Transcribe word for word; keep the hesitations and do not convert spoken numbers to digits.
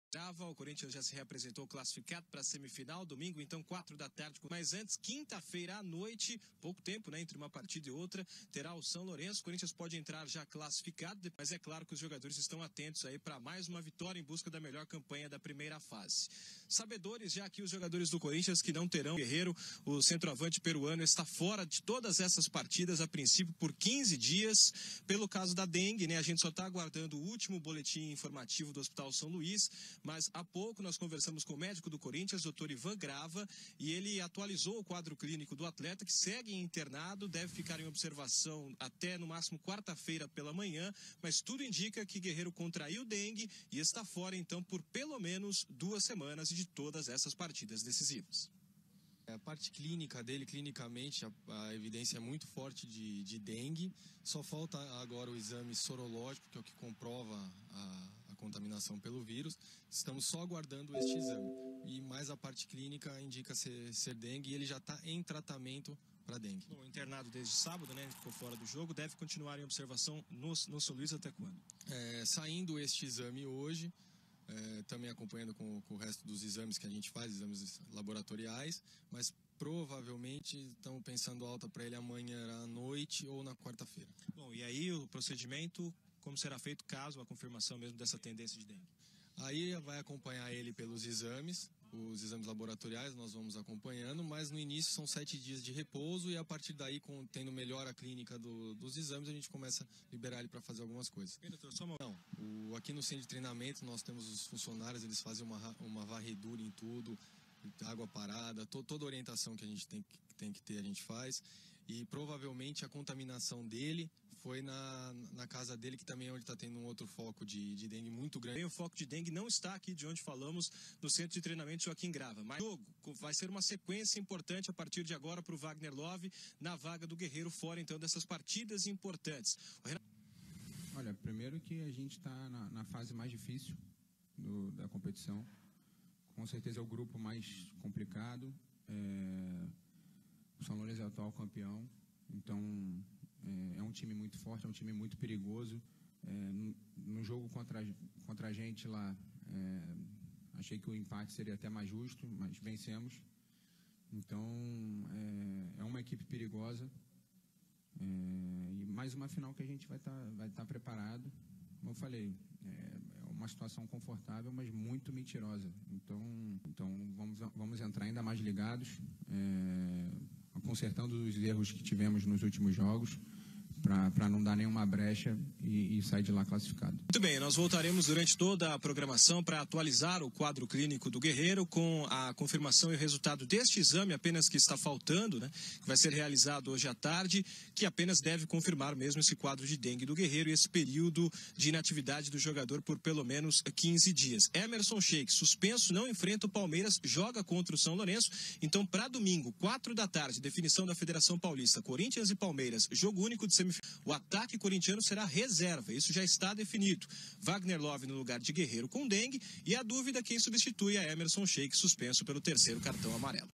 O Corinthians já se reapresentou classificado para a semifinal, domingo, então, quatro da tarde. Mas antes, quinta-feira à noite, pouco tempo, né, entre uma partida e outra, terá o São Lourenço. O Corinthians pode entrar já classificado, mas é claro que os jogadores estão atentos aí para mais uma vitória em busca da melhor campanha da primeira fase. Sabedores já aqui os jogadores do Corinthians que não terão Guerreiro, o centroavante peruano está fora de todas essas partidas, a princípio, por quinze dias, pelo caso da dengue, né? A gente só está aguardando o último boletim informativo do Hospital São Luís. Mas há pouco nós conversamos com o médico do Corinthians, doutor Ivan Grava, e ele atualizou o quadro clínico do atleta, que segue internado, deve ficar em observação até no máximo quarta-feira pela manhã, mas tudo indica que Guerreiro contraiu dengue e está fora então por pelo menos duas semanas de todas essas partidas decisivas. A parte clínica dele, clinicamente, a, a evidência é muito forte de, de dengue. Só falta agora o exame sorológico, que é o que comprova a, a contaminação pelo vírus. Estamos só aguardando este exame. E mais a parte clínica indica ser, ser dengue e ele já está em tratamento para dengue. Bom, internado desde sábado, né? Ficou fora do jogo. Deve continuar em observação no, no São Luís até quando? É, saindo este exame hoje, É, também acompanhando com, com o resto dos exames que a gente faz, exames laboratoriais, mas provavelmente estão pensando alta para ele amanhã à noite ou na quarta-feira. Bom, e aí o procedimento, como será feito caso a confirmação mesmo dessa tendência de dengue? Aí vai acompanhar ele pelos exames, os exames laboratoriais nós vamos acompanhando, mas no início são sete dias de repouso e a partir daí, com, tendo melhora clínica do, dos exames, a gente começa a liberar ele para fazer algumas coisas. E, doutor, só uma... Não, o, aqui no centro de treinamento nós temos os funcionários, eles fazem uma, uma varredura em tudo, água parada, to, toda a orientação que a gente tem, tem que ter a gente faz. E provavelmente a contaminação dele foi na, na casa dele, que também é onde está tendo um outro foco de, de dengue muito grande. O foco de dengue não está aqui de onde falamos, no centro de treinamento Joaquim Grava. Mas o jogo vai ser uma sequência importante a partir de agora para o Wagner Love, na vaga do Guerreiro, fora então dessas partidas importantes. Olha, primeiro que a gente está na, na fase mais difícil do, da competição. Com certeza é o grupo mais complicado. É... O São Lourenço é o atual campeão, então é, é um time muito forte, é um time muito perigoso. É, no, no jogo contra, contra a gente lá, é, achei que o empate seria até mais justo, mas vencemos. Então é, é uma equipe perigosa. É, e mais uma final que a gente vai estar vai tá preparado. Como eu falei, é, é uma situação confortável, mas muito mentirosa. Então, então vamos, vamos entrar ainda mais ligados. É, consertando os erros que tivemos nos últimos jogos, para não dar nenhuma brecha e, e sair de lá classificado. Muito bem, nós voltaremos durante toda a programação para atualizar o quadro clínico do Guerreiro com a confirmação e o resultado deste exame apenas que está faltando, né? Que vai ser realizado hoje à tarde, que apenas deve confirmar mesmo esse quadro de dengue do Guerreiro e esse período de inatividade do jogador por pelo menos quinze dias. Emerson Sheik, suspenso, não enfrenta o Palmeiras, joga contra o São Lourenço. Então, para domingo, quatro da tarde, definição da Federação Paulista, Corinthians e Palmeiras, jogo único de semifinal. O ataque corintiano será reserva, isso já está definido. Wagner Love no lugar de Guerreiro com dengue e a dúvida quem substitui a Emerson Sheik, suspenso pelo terceiro cartão amarelo.